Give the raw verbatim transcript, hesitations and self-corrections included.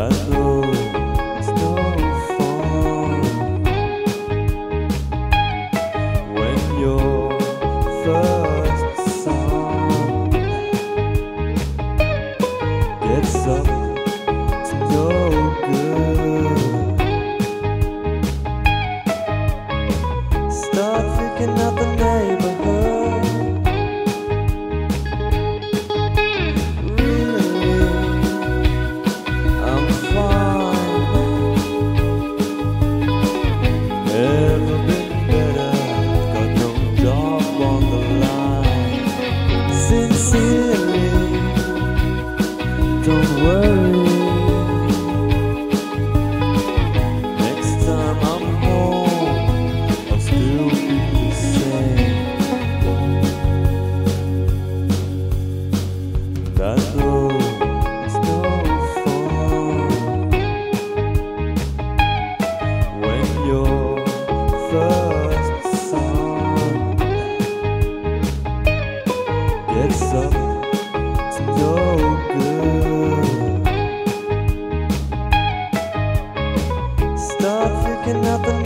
I know it's no fun when your first son gets up to no good. Start freaking out the neighborhood. Really, I'm fine. Never been better. Got no job on the line. Sincerely, don't worry. Next time I'm home, I'll still be the same. And I know it's no fun when your first son gets up to no good. Start freaking out the